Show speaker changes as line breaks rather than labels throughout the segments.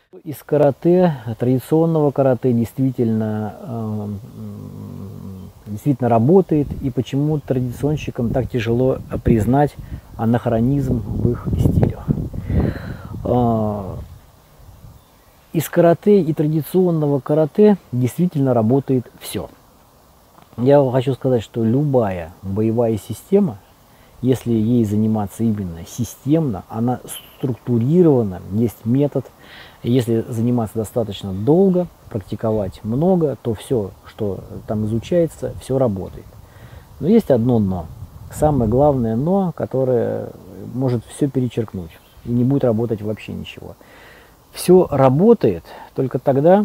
Из карате, традиционного карате действительно работает, и почему традиционщикам так тяжело признать анахронизм в их стилях. Из карате и традиционного карате действительно работает все. Я хочу сказать, что любая боевая система, если ей заниматься именно системно, она структурирована, есть метод. Если заниматься достаточно долго, практиковать много, то все, что там изучается, все работает. Но есть одно но. Самое главное но, которое может все перечеркнуть и не будет работать вообще ничего. Все работает только тогда,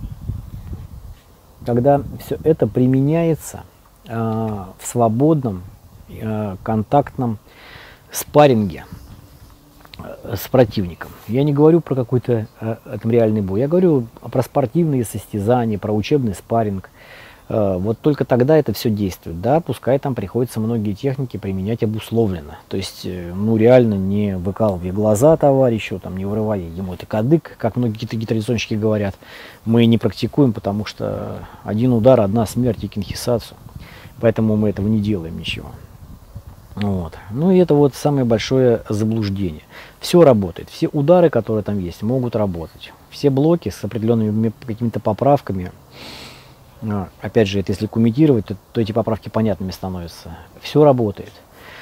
когда все это применяется в свободном контактном спарринге с противником. Я не говорю про какой-то там реальный бой, я говорю про спортивные состязания, про учебный спарринг. Вот только тогда это все действует. Да, пускай там приходится многие техники применять обусловленно. То есть, ну реально не выкалывая глаза товарищу, там, не вырывая ему это кадык, как многие традиционщики говорят. Мы не практикуем, потому что один удар, одна смерть и кинхисацу. Поэтому мы этого не делаем ничего. Вот. Ну и это вот самое большое заблуждение. Все работает, все удары, которые там есть, могут работать. Все блоки с определенными какими-то поправками. Опять же, это если комментировать, то эти поправки понятными становятся. Все работает.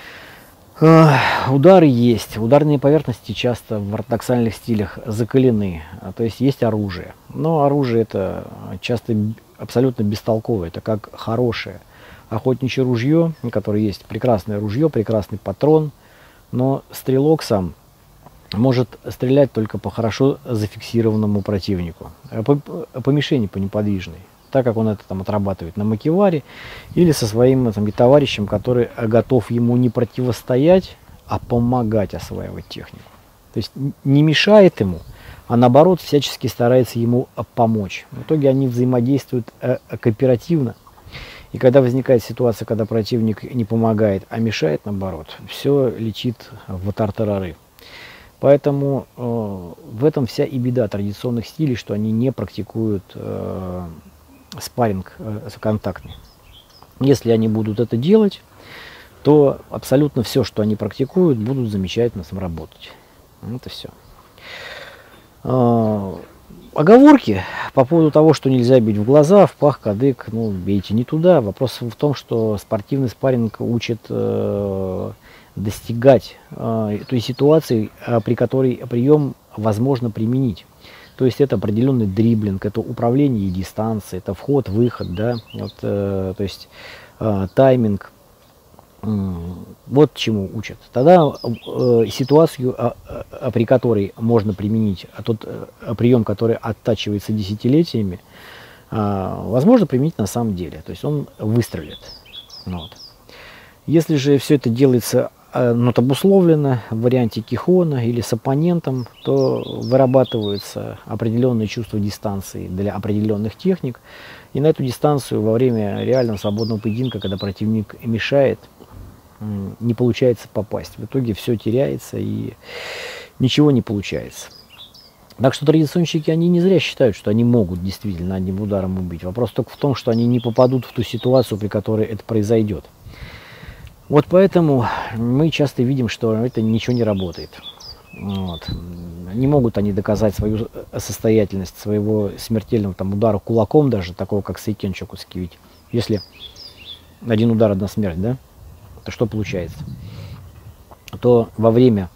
Удары есть. Ударные поверхности часто в ортодоксальных стилях закалены. То есть есть оружие. Но оружие это часто абсолютно бестолковое. Это как хорошее охотничье ружье, которое есть прекрасное ружье, прекрасный патрон. Но стрелок сам может стрелять только по хорошо зафиксированному противнику. По мишени, по неподвижной. Так как он это там отрабатывает на макеваре или со своим там, товарищем, который готов ему не противостоять, а помогать осваивать технику. То есть не мешает ему, а наоборот всячески старается ему помочь. В итоге они взаимодействуют кооперативно. И когда возникает ситуация, когда противник не помогает, а мешает наоборот, все летит в тартарары. Поэтому в этом вся и беда традиционных стилей, что они не практикуют спарринг контактный. Если они будут это делать, то абсолютно все, что они практикуют, будут замечательно сработать. Это все. Оговорки по поводу того, что нельзя бить в глаза, в пах, кадык, ну, бейте не туда. Вопрос в том, что спортивный спарринг учит достигать той сситуации, при которой прием возможно применить. То есть это определенный дриблинг, это управление дистанцией, это вход-выход, да, вот, то есть тайминг. Вот чему учат. Тогда ситуацию, при которой можно применить тот прием, который оттачивается десятилетиями, возможно применить на самом деле. То есть он выстрелит. Вот. Если же все это делается обусловлено в варианте кихона или с оппонентом, то вырабатываются определенные чувства дистанции для определенных техник. И на эту дистанцию во время реального свободного поединка, когда противник мешает, не получается попасть. В итоге все теряется и ничего не получается. Так что традиционщики, они не зря считают, что они могут действительно одним ударом убить. Вопрос только в том, что они не попадут в ту ситуацию, при которой это произойдет. Вот поэтому мы часто видим, что это ничего не работает. Вот. Не могут они доказать свою состоятельность своего смертельного там, удара кулаком даже, такого как Сейкен Чокуцки. Ведь если один удар, одна смерть, да, то что получается? То во время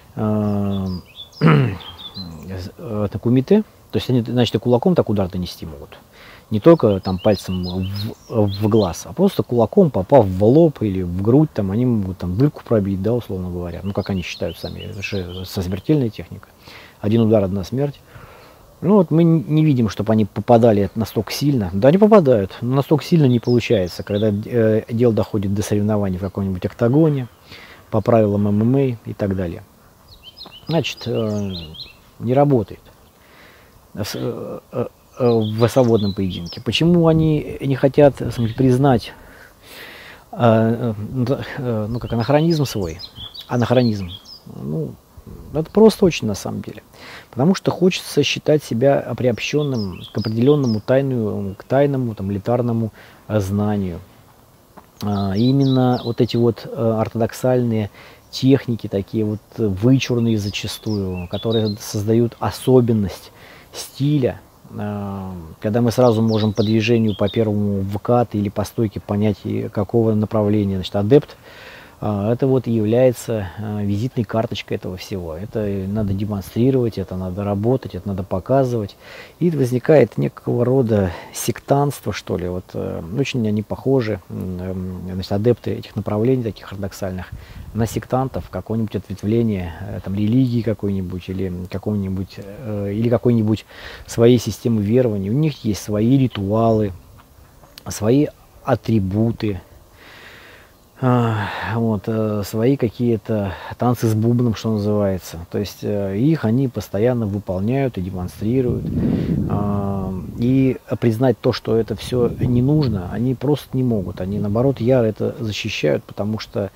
кумите, то есть они, значит, и кулаком так удар донести могут. Не только там пальцем в глаз, а просто кулаком, попав в лоб или в грудь, там, они могут там дырку пробить, да, условно говоря. Ну, как они считают сами, это же со смертельной техникой. Один удар, одна смерть. Ну, вот мы не видим, чтобы они попадали настолько сильно. Да, они попадают, но настолько сильно не получается, когда дело доходит до соревнований в каком-нибудь октагоне, по правилам ММА и так далее. Значит, не работает в свободном поединке. Почему они не хотят признать ну, как анахронизм свой? Анахронизм. Ну, Это просто очень на самом деле. Потому что хочется считать себя приобщенным к определенному к тайному, там, элитарному знанию. И именно вот эти вот ортодоксальные техники, такие вот вычурные зачастую, которые создают особенность стиля, когда мы сразу можем по движению, по первому вкат или по стойке понять, какого направления, значит, адепт. Это вот и является визитной карточкой этого всего. Это надо демонстрировать, это надо работать, это надо показывать. И возникает некого рода сектантство, что ли. Вот очень они похожи, значит, адепты этих направлений, таких ортодоксальных, на сектантов, какое-нибудь ответвление там, религии какой-нибудь или какой-нибудь своей системы верований. У них есть свои ритуалы, свои атрибуты. Свои какие-то танцы с бубном, что называется. То есть их они постоянно выполняют и демонстрируют. И признать то, что это все не нужно, они просто не могут. Они, наоборот, яро это защищают, потому что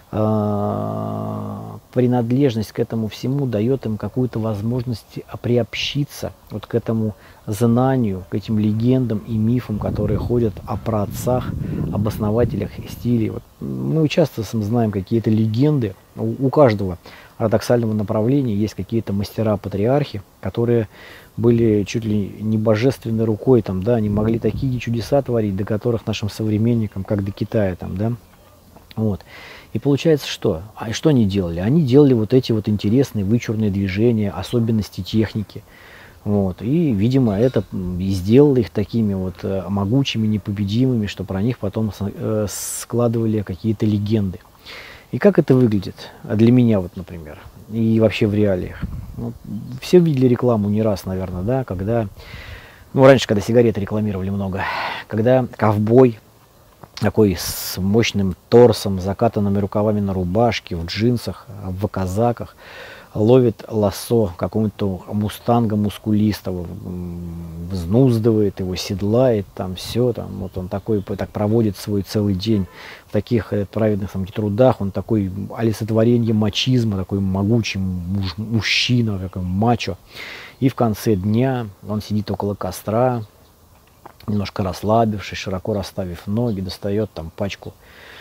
принадлежность к этому всему дает им какую-то возможность приобщиться вот к этому знанию, к этим легендам и мифам, которые ходят о праотцах, об основателях стилей. Вот мы часто знаем какие-то легенды. У каждого ортодоксального направления есть какие-то мастера-патриархи, которые были чуть ли не божественной рукой, там, да, они могли такие чудеса творить, до которых нашим современникам, как до Китая, там, да, вот. И получается что? А что они делали? Они делали вот эти вот интересные вычурные движения, особенности техники. Вот. И, видимо, это и сделало их такими вот могучими, непобедимыми, что про них потом складывали какие-то легенды. И как это выглядит? Для меня вот, например, и вообще в реалиях. Ну, все видели рекламу не раз, наверное, да, когда, ну, раньше, когда сигареты рекламировали много, когда ковбой такой с мощным торсом, закатанными рукавами на рубашке, в джинсах, в казаках, ловит лассо какого-то мустанга мускулистого, взнуздывает его, седлает, там все, там, вот он такой, так проводит свой целый день в таких праведных там, трудах, он такой олицетворение мачизма, такой могучий мужчина, такой мачо. И в конце дня он сидит около костра, немножко расслабившись, широко расставив ноги, достает там пачку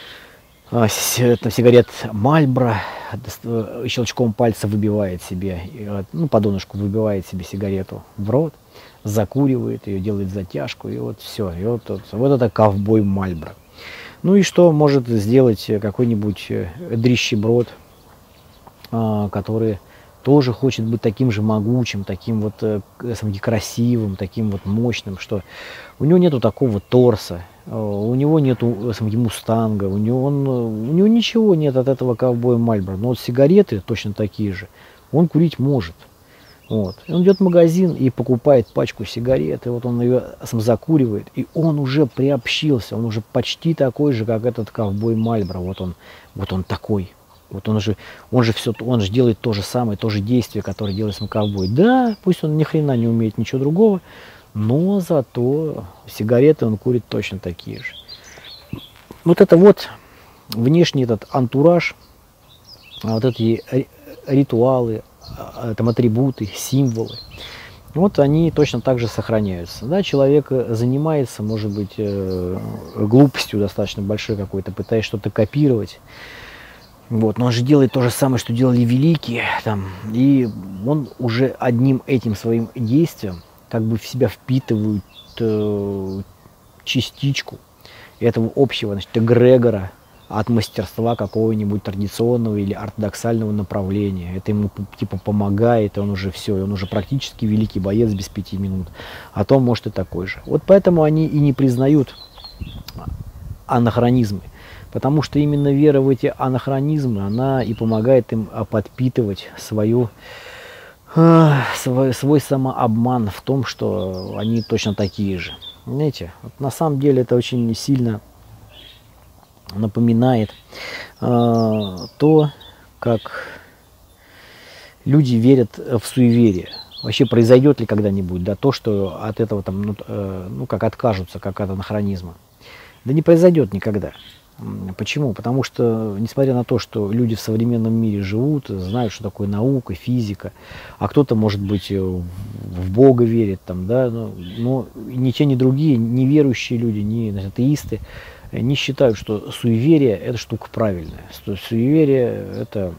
сигарет Мальборо, щелчком пальца выбивает себе, ну, по донышку выбивает себе сигарету в рот, закуривает ее, делает затяжку, и вот все. И вот это ковбой Мальборо. Ну и что может сделать какой-нибудь дрищеброд, который тоже хочет быть таким же могучим, таким вот красивым, таким вот мощным, что у него нету такого торса, у него нету мустанга, у него ничего нет от этого ковбоя Мальборо. Но вот сигареты точно такие же он курить может. Вот. И он идет в магазин и покупает пачку сигарет, и вот он ее закуривает, и он уже приобщился, он уже почти такой же, как этот ковбой Мальборо. Вот он такой. Вот он же делает то же самое, то же действие, которое делает сам ковбой. Да, пусть он ни хрена не умеет ничего другого, но зато сигареты он курит точно такие же. Вот это вот внешний этот антураж, вот эти ритуалы, там атрибуты, символы, вот они точно так же сохраняются. Да, человек занимается, может быть, глупостью достаточно большой какой-то, пытаясь что-то копировать. Вот, но он же делает то же самое, что делали великие, там, и он уже одним этим своим действием как бы в себя впитывает частичку этого общего, значит, эгрегора от мастерства какого-нибудь традиционного или ортодоксального направления. Это ему типа помогает, и он уже все, и он уже практически великий боец без 5 минут, а то может и такой же. Вот поэтому они и не признают анахронизмы. Потому что именно вера в эти анахронизмы, она и помогает им подпитывать свой самообман в том, что они точно такие же. Знаете, вот на самом деле это очень сильно напоминает то, как люди верят в суеверие. Вообще произойдет ли когда-нибудь, да, то, что от этого там, как откажутся, как от анахронизма. Да не произойдет никогда. Почему? Потому что, несмотря на то, что люди в современном мире живут, знают, что такое наука, физика, а кто-то, может быть, в Бога верит, там, да, но ни те, ни другие, ни верующие люди, ни атеисты не считают, что суеверие – это штука правильная, что суеверие – это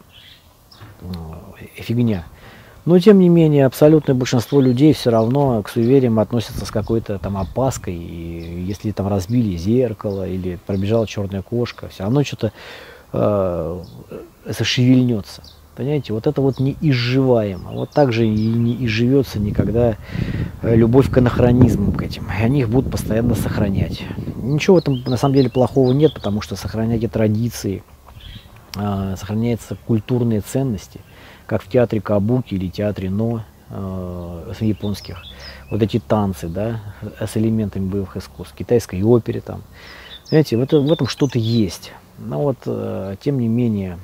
фигня. Но, тем не менее, абсолютное большинство людей все равно к суевериям относятся с какой-то там опаской. И если там разбили зеркало или пробежала черная кошка, все равно что-то зашевельнется. Понимаете, вот это вот неизживаемо. Вот так же и не изживется никогда любовь к анахронизмам, к этим. И они их будут постоянно сохранять. Ничего в этом на самом деле плохого нет, потому что сохраняйте традиции, сохраняются культурные ценности, как в театре Кабуки или театре Но японских. Вот эти танцы, да, с элементами боевых искусств, китайской опере там. Знаете, в этом что-то есть. Но вот, тем не менее,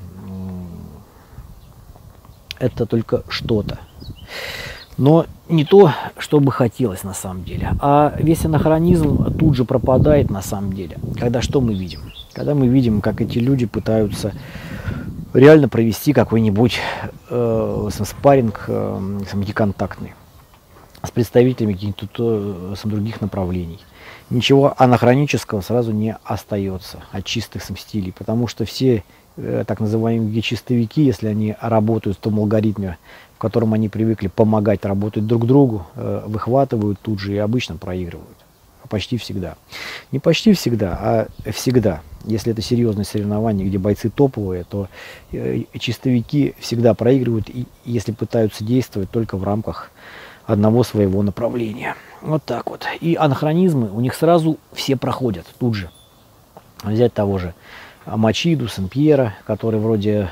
это только что-то. Но не то, что бы хотелось на самом деле. А весь анахронизм тут же пропадает на самом деле. Когда что мы видим? Когда мы видим, как эти люди пытаются реально провести какой-нибудь спарринг неконтактный с представителями каких-то других направлений. Ничего анахронического сразу не остается от чистых стилей, потому что все так называемые чистовики, если они работают в том алгоритме, в котором они привыкли помогать работать друг другу, выхватывают тут же и обычно проигрывают. Почти всегда. Не почти всегда, а всегда. Если это серьезное соревнование, где бойцы топовые, то чистовики всегда проигрывают, и если пытаются действовать только в рамках одного своего направления. Вот так вот. И анахронизмы у них сразу все проходят тут же. Взять того же Мачиду, Сен-Пьера, которые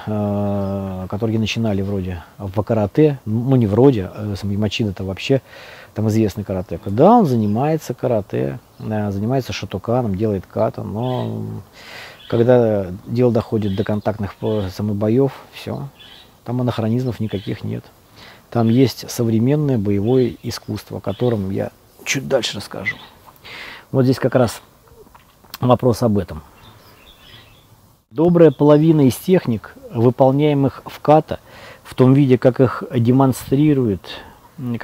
начинали вроде в карате, ну не вроде, Мачида-то вообще там известный каратека. Да, он занимается карате, занимается шотоканом, делает ката, но когда дело доходит до контактных боев, все, там анахронизмов никаких нет. Там есть современное боевое искусство, о котором я чуть дальше расскажу. Вот здесь как раз вопрос об этом. Добрая половина из техник, выполняемых в ката, в том виде, как их демонстрируют, не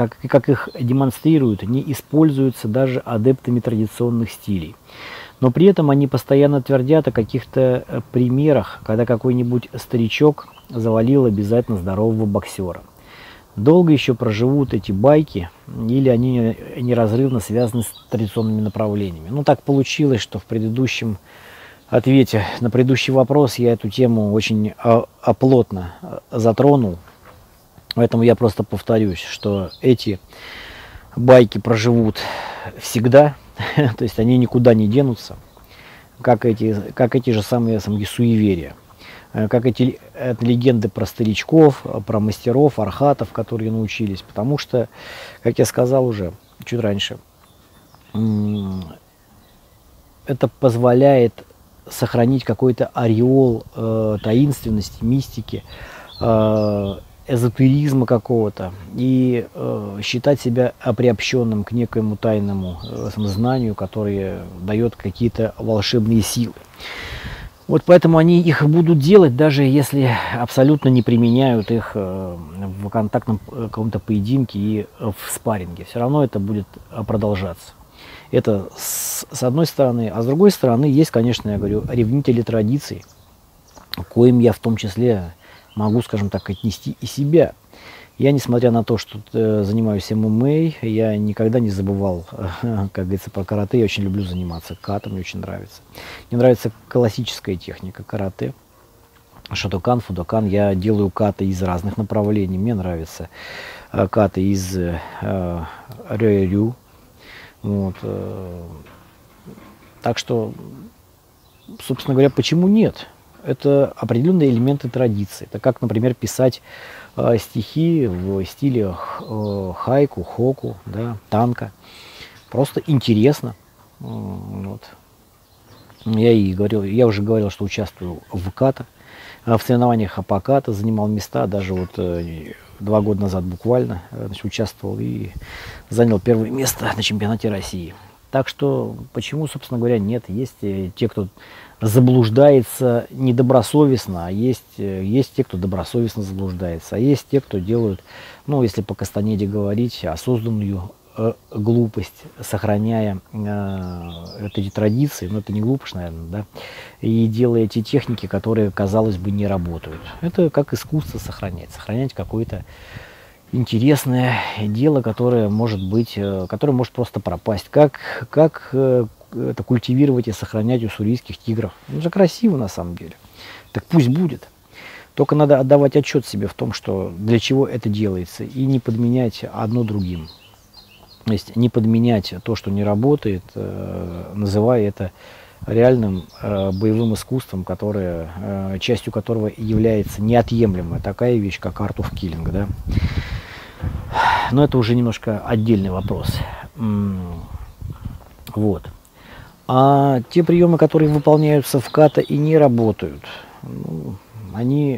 используются даже адептами традиционных стилей. Но при этом они постоянно твердят о каких-то примерах, когда какой-нибудь старичок завалил обязательно здорового боксера. Долго еще проживут эти байки, или они неразрывно связаны с традиционными направлениями. Ну, так получилось, что в предыдущем ответе на предыдущий вопрос я эту тему очень плотно затронул. Поэтому я просто повторюсь, что эти байки проживут всегда, то есть они никуда не денутся, как эти же самые суеверия. Как эти легенды про старичков, про мастеров, архатов, которые научились. Потому что, как я сказал уже чуть раньше, это позволяет сохранить какой-то ореол таинственности, мистики, эзотеризма какого-то и считать себя приобщенным к некоему тайному знанию, которое дает какие-то волшебные силы. Вот поэтому они их будут делать, даже если абсолютно не применяют их в контактном каком-то поединке и в спарринге. Все равно это будет продолжаться. Это с одной стороны. А с другой стороны, есть, конечно, я говорю, ревнители традиций, коим я в том числе могу, скажем так, отнести и себя. Я, несмотря на то, что занимаюсь ММА, я никогда не забывал, как говорится, про карате. Я очень люблю заниматься катом, мне очень нравится. Мне нравится классическая техника карате. Шотокан, фудокан. Я делаю каты из разных направлений. Мне нравится каты из рё-рю. Вот. Так что, собственно говоря, почему нет? Это определенные элементы традиции. Это как, например, писать стихи в стиле хайку, хоку, да, танка. Просто интересно. Вот. Я уже говорил, что участвую в ката, в соревнованиях по ката, занимал места, даже вот 2 года назад буквально, значит, участвовал и занял 1-е место на чемпионате России. Так что, почему, собственно говоря, нет? Есть те, кто заблуждается недобросовестно, а есть те, кто добросовестно заблуждается, а есть те, кто делают, ну, если по Кастанеде говорить, осознанную глупость, сохраняя эти традиции, но это не глупость, наверное, да, и делая те техники, которые, казалось бы, не работают. Это как искусство сохранять какое-то интересное дело, которое может быть, которое может просто пропасть. Как это культивировать и сохранять уссурийских тигров? Это же красиво на самом деле. Так пусть будет. Только надо отдавать отчет себе в том, что для чего это делается, и не подменять одно другим. То есть не подменять то, что не работает, называя это реальным боевым искусством, которое, частью которого является неотъемлемая такая вещь, как Art of Killing. Да? Но это уже немножко отдельный вопрос. Вот. А те приемы, которые выполняются в ката и не работают, ну, они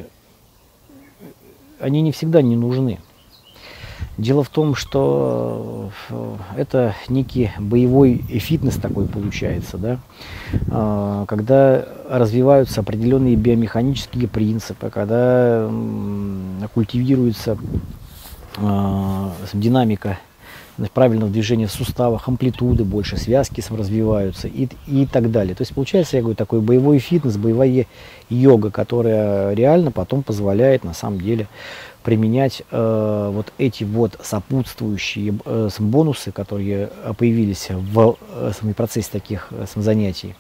не всегда не нужны. Дело в том, что это некий боевой фитнес такой получается, да? Когда развиваются определенные биомеханические принципы, когда культивируется динамика правильного движения в суставах, амплитуды больше, связки развиваются и так далее. То есть получается, я говорю, такой боевой фитнес, боевая йога, которая реально потом позволяет на самом деле применять вот эти вот сопутствующие бонусы, которые появились в процессе таких занятий,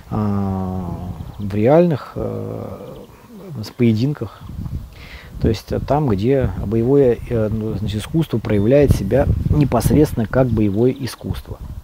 в реальных поединках. То есть там, где боевое искусство проявляет себя непосредственно как боевое искусство.